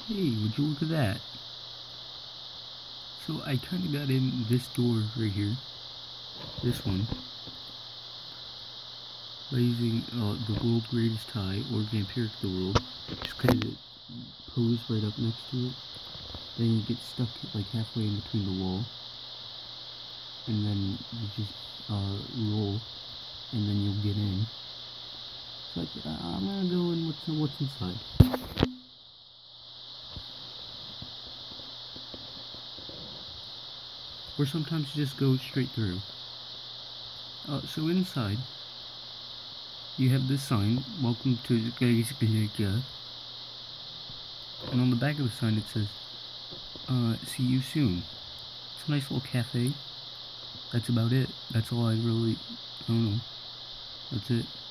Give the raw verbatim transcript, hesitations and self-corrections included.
Hey, would you look at that? So I kind of got in this door right here, this one, by using uh, the world's greatest tie, or vampiric the world, just kind of pose right up next to it. Then you get stuck like halfway in between the wall, and then you just uh, roll, and then you'll get in. So like, uh, I'm gonna go in what's what's inside. Or sometimes you just go straight through. Uh, so inside, you have this sign, welcome to the and on the back of the sign it says, uh, see you soon. It's a nice little cafe. That's about it. That's all I really, I don't know. That's it.